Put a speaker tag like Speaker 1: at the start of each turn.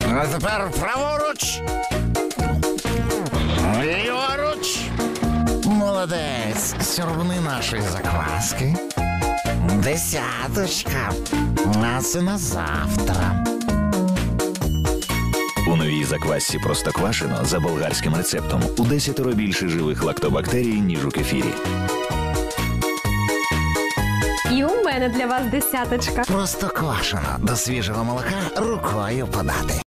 Speaker 1: А тепер праворуч. Ліворуч. Молодець. Сьорбни нашої закваски. 10. А це на завтра.
Speaker 2: У новій заквасці Простоквашино за болгарським рецептом у 10 більше живих лактобактерій, ніж у кефірі.
Speaker 3: І у мене для вас 10.
Speaker 1: Простоквашино. До свіжого молока рукою подати.